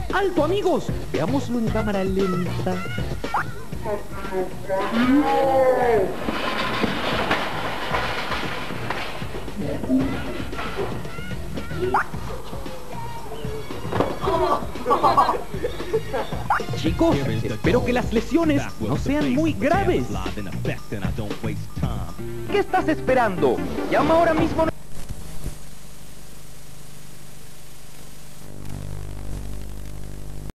¡Alto, amigos! Veámoslo en cámara lenta. Chicos, espero que las lesiones no sean muy graves. ¿Qué estás esperando? Llama ahora mismo.